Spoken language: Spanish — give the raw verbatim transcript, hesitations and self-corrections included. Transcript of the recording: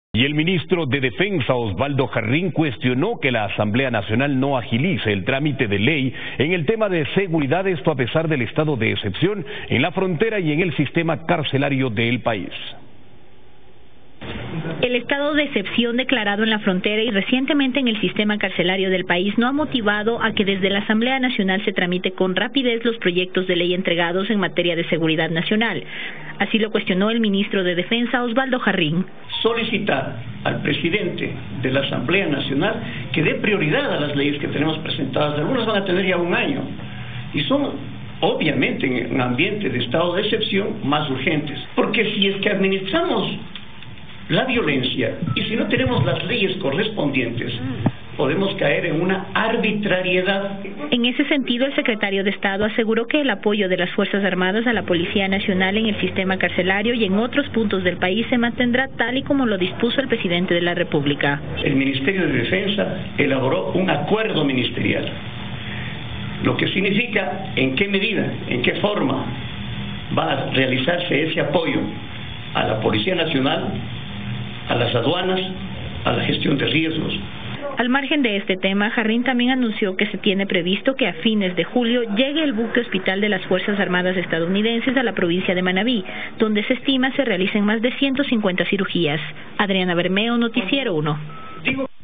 Y el ministro de Defensa, Osvaldo Jarrín, cuestionó que la Asamblea Nacional no agilice el trámite de ley en el tema de seguridad, esto a pesar del estado de excepción en la frontera y en el sistema carcelario del país. El estado de excepción declarado en la frontera y recientemente en el sistema carcelario del país no ha motivado a que desde la Asamblea Nacional se tramite con rapidez los proyectos de ley entregados en materia de seguridad nacional. Así lo cuestionó el ministro de Defensa, Osvaldo Jarrín. Solicitar al presidente de la Asamblea Nacional que dé prioridad a las leyes que tenemos presentadas. Algunas van a tener ya un año y son, obviamente, en un ambiente de estado de excepción, más urgentes. Porque si es que administramos la violencia y si no tenemos las leyes correspondientes, podemos caer en una arbitrariedad. En ese sentido, el secretario de Estado aseguró que el apoyo de las Fuerzas Armadas a la Policía Nacional en el sistema carcelario y en otros puntos del país se mantendrá tal y como lo dispuso el presidente de la República. El Ministerio de Defensa elaboró un acuerdo ministerial, lo que significa en qué medida, en qué forma va a realizarse ese apoyo a la Policía Nacional, a las aduanas, a la gestión de riesgos. Al margen de este tema, Jarrín también anunció que se tiene previsto que a fines de julio llegue el buque hospital de las Fuerzas Armadas estadounidenses a la provincia de Manabí, donde se estima se realicen más de ciento cincuenta cirugías. Adriana Bermeo, Noticiero uno.